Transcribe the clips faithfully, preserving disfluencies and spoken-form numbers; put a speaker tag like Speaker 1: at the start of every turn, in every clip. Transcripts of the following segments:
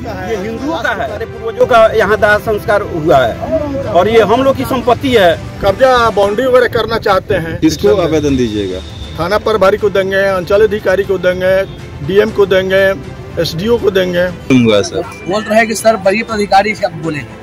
Speaker 1: ये हिंदुओं का है। हमारे पूर्वजों का यहाँ दाह संस्कार हुआ है और ये हम लोग की संपत्ति है।
Speaker 2: कब्जा बाउंड्री वगैरह करना चाहते हैं।
Speaker 3: किसको आवेदन दीजिएगा?
Speaker 2: थाना प्रभारी को देंगे, अंचल अधिकारी को देंगे, डीएम को देंगे, एसडीओ को देंगे।
Speaker 3: सर
Speaker 4: बोल रहे हैं कि सर वरीय अधिकारी से आप बोलेंगे।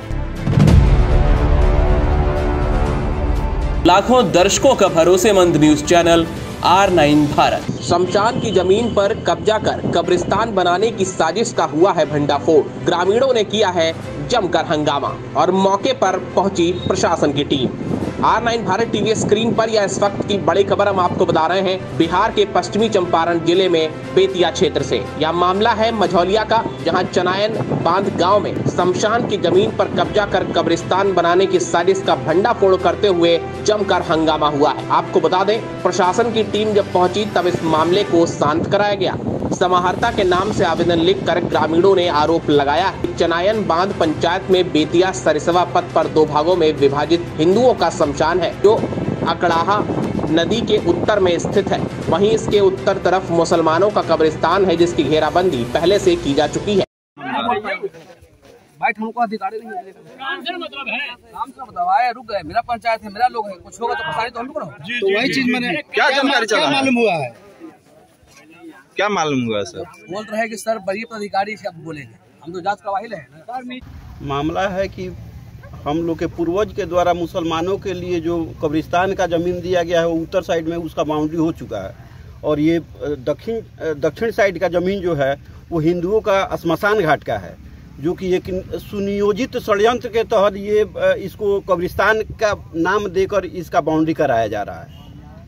Speaker 5: लाखों दर्शकों का भरोसेमंद news channel R nine Bharat. शमशान की जमीन पर कब्जा कर कब्रिस्तान बनाने की साजिश का हुआ है भंडाफोड़। ग्रामीणों ने किया है जमकर हंगामा और मौके पर पहुंची प्रशासन की team. R nine Bharat TV screen पर यह इस वक्त की बड़ी खबर हम आपको बता रहे हैं बिहार के पश्चिमी चंपारण जिले में बेतिया क्षेत्र से। यह मामला है मझौलिया का, जहां चनायन बांध गांव में शमशान की जमीन पर कब्जा कर कब्रिस्तान बनाने की साजिश का भंडाफोड़ करते हुए जमकर हंगामा हुआ है। आपको बता दें, प्रशासन की टीम जब पहुंची तब इस मामले को शांत कराया गया। समाहर्ता के नाम से आवेदन लिखकर ग्रामीणों ने आरोप लगाया कि चनायन बांध पंचायत में बेतिया सरिसवा पथ पर दो भागों में विभाजित हिंदुओं का शमशान है, जो अकड़ाहा नदी के उत्तर में स्थित है। वहीं इसके उत्तर तरफ मुसलमानों का कब्रिस्तान है, जिसकी घेराबंदी पहले से की जा चुकी है।
Speaker 4: भाई हमको अधिकारी नहीं है, काम से मतलब है, काम से मतलब आए रुक गए, मेरा पंचायत है, मेरा लोग है, कुछ होगा तो पता नहीं तो हम लोग
Speaker 3: जी, तो वही चीज मैंने क्या जानकारी चला मालूम हुआ है? क्या मालूम हुआ सर?
Speaker 4: बोल रहे हैं कि सर वरीय अधिकारी से आप बोलेंगे, हम तो जांच करवा ही रहे।
Speaker 1: मामला है कि हम लोग के पूर्वज के द्वारा मुसलमानों के लिए जो कब्रिस्तान का जमीन दिया गया है वो उत्तर साइड में उसका बाउंड्री हो चुका है और ये दक्षिण दक्षिण साइड का जमीन जो है वो हिंदुओं का श्मशान घाट का है, जो कि एक सुनियोजित षड्यंत्र के तहत ये इसको कब्रिस्तान का नाम देकर इसका बाउंड्री कराया जा रहा है।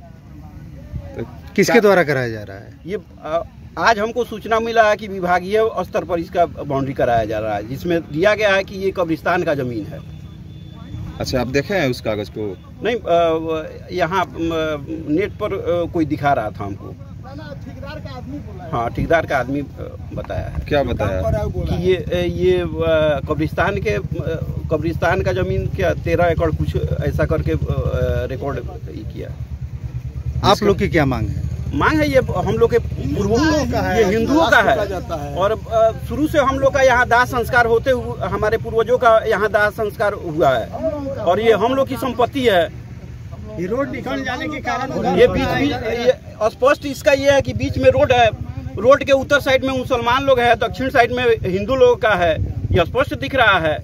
Speaker 3: किसके द्वारा कराया जा रहा है?
Speaker 1: ये आज हमको सूचना मिला है कि विभागीय स्तर पर इसका बाउंड्री कराया जा रहा है, जिसमें दिया गया है कि ये कब्रिस्तान का जमीन है।
Speaker 3: अच्छा, आप देखे हैं उस कागज को?
Speaker 1: नहीं, यहाँ नेट पर कोई दिखा रहा था हमको।
Speaker 2: ठेकेदार का आदमी बोला।
Speaker 1: हाँ, ठेकेदार का आदमी बताया है।
Speaker 3: क्या बताया?
Speaker 1: कि ये ये कब्रिस्तान के कब्रिस्तान का जमीन क्या तेरह एकड़ कुछ ऐसा करके रिकॉर्ड किया।
Speaker 3: आप लोग की क्या मांग है?
Speaker 1: मांग है ये हम लोग के पूर्वजों का है, ये हिंदुओं का है और शुरू से हम लोग का यहाँ दाह संस्कार होते हुए हमारे पूर्वजों का यहाँ दाह संस्कार हुआ है और ये हम लोग की संपत्ति है।
Speaker 2: ये रोड निकल जाने के कारण
Speaker 1: ये बीच बीच स्पष्ट इसका ये है कि बीच में रोड है, रोड के उत्तर साइड में मुसलमान लोग है, दक्षिण साइड में हिंदू लोगों का है, ये स्पष्ट दिख रहा है।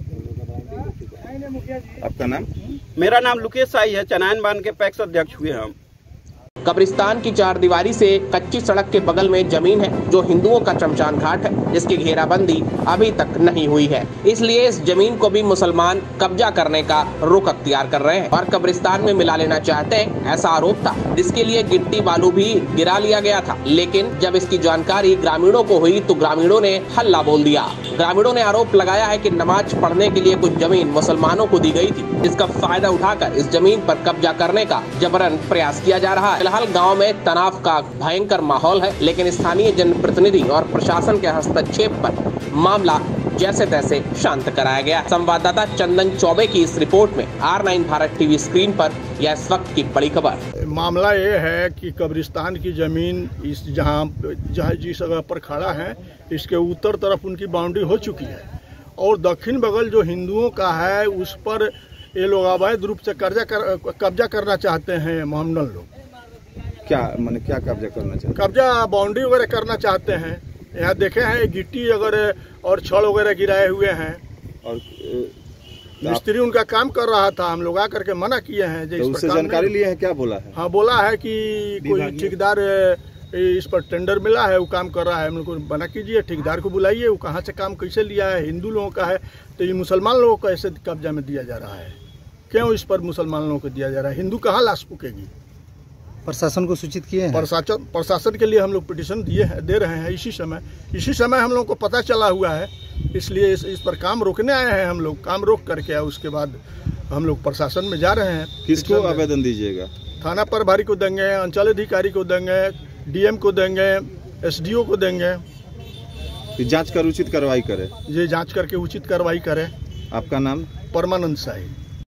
Speaker 3: आपका नाम?
Speaker 1: मेरा नाम लुकेश साई है, चनायन बांध के पैक्स अध्यक्ष हुए हम।
Speaker 5: कब्रिस्तान की चार दीवारी से कच्ची सड़क के बगल में जमीन है, जो हिंदुओं का शमशान घाट है, जिसकी घेराबंदी अभी तक नहीं हुई है। इसलिए इस जमीन को भी मुसलमान कब्जा करने का रुख अख्तियार कर रहे हैं और कब्रिस्तान में मिला लेना चाहते हैं, ऐसा आरोप था, जिसके लिए गिट्टी बालू भी गिरा लिया गया था। लेकिन जब इसकी जानकारी ग्रामीणों को हुई तो ग्रामीणों ने हल्ला बोल दिया। ग्रामीणों ने आरोप लगाया है कि नमाज पढ़ने के लिए कुछ जमीन मुसलमानों को दी गई थी, जिसका फायदा उठाकर इस जमीन पर कब्जा करने का जबरन प्रयास किया जा रहा है। फिलहाल गांव में तनाव का भयंकर माहौल है, लेकिन स्थानीय जनप्रतिनिधि और प्रशासन के हस्तक्षेप पर मामला जैसे तैसे शांत कराया गया। संवाददाता चंदन चौबे की इस रिपोर्ट में R nine Bharat TV screen पर यह इस वक्त की बड़ी खबर।
Speaker 2: मामला ये है कि कब्रिस्तान की जमीन इस जहाँ जहाँ जिस जगह पर खड़ा है इसके उत्तर तरफ उनकी बाउंड्री हो चुकी है और दक्षिण बगल जो हिंदुओं का है उस पर ये लोग अवैध रूप से कब्जा कर कब्जा करना चाहते हैं। मोहम्मदन लोग
Speaker 3: क्या माने क्या कब्जा करना चाहते हैं?
Speaker 2: कब्जा बाउंड्री वगैरह करना चाहते हैं। यहाँ देखे हैं गिट्टी वगैरह और छड़ वगैरह गिराए हुए हैं और मिस्त्री उनका काम कर रहा था, हम लोग आकर के मना किए हैं।
Speaker 3: तो उससे जानकारी लिए हैं, क्या बोला है?
Speaker 2: हाँ, बोला है कि कोई ठेकेदार इस पर टेंडर मिला है, वो काम कर रहा है, हम लोग को मना कीजिए, ठेकेदार को बुलाइए, वो कहाँ से काम कैसे लिया है, हिंदू लोगों का है तो ये मुसलमान लोगों को ऐसे कब्जा में दिया जा रहा है। क्यों इस पर मुसलमान लोगों को दिया जा रहा है? हिंदू कहाँ लाश फूकेगी?
Speaker 3: प्रशासन को सूचित किए हैं?
Speaker 2: प्रशासन प्रशासन के लिए हम लोग पिटीशन दिए दे रहे हैं। इसी समय इसी समय हम लोग को पता चला हुआ है, इसलिए इस, इस पर काम रोकने आए हैं। हम लोग काम रोक करके उसके बाद हम लोग प्रशासन में जा रहे हैं।
Speaker 3: किसको आवेदन दीजिएगा?
Speaker 2: थाना प्रभारी को देंगे, अंचल अधिकारी को देंगे, डीएम को देंगे, एसडीओ को देंगे।
Speaker 3: जांच कर उचित कार्रवाई करे।
Speaker 2: ये जांच करके उचित कार्रवाई करे।
Speaker 3: आपका नाम?
Speaker 2: परमानंद शाही।